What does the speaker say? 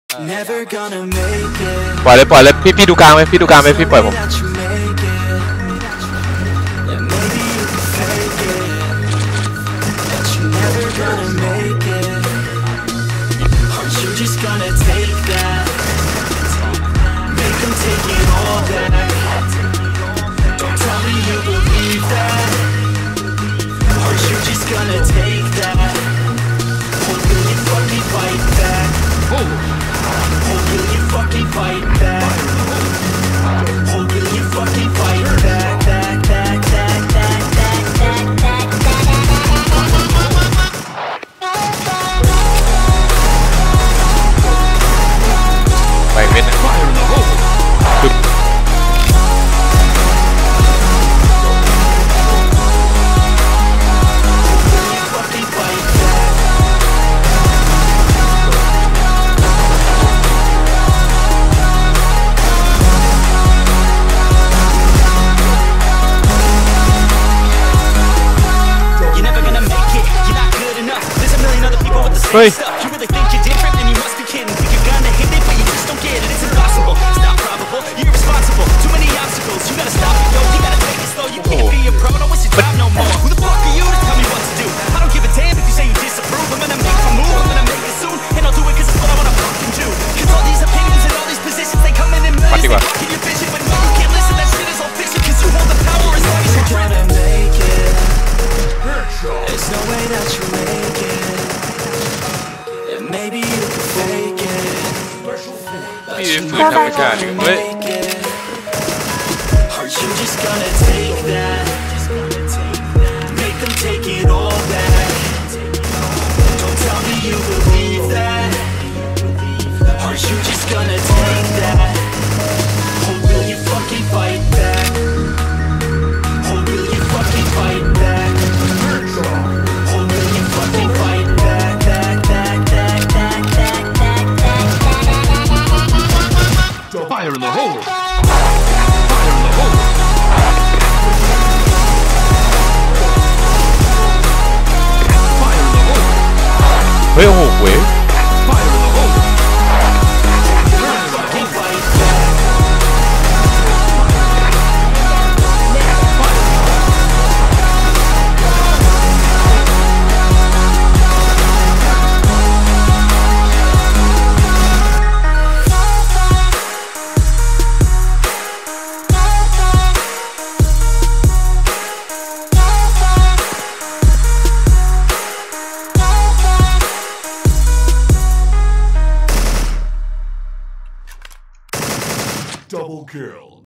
ปล่อยเลยพี่ดูกลางไหมพี่ปล่อยผมเฮ้ยมาดีกว่าพี่ฝืนธรรมชาติเฮ้ย Fire in the hole! Fire in the hole! เฮ้ยโอ้โหเว้ย Double kill.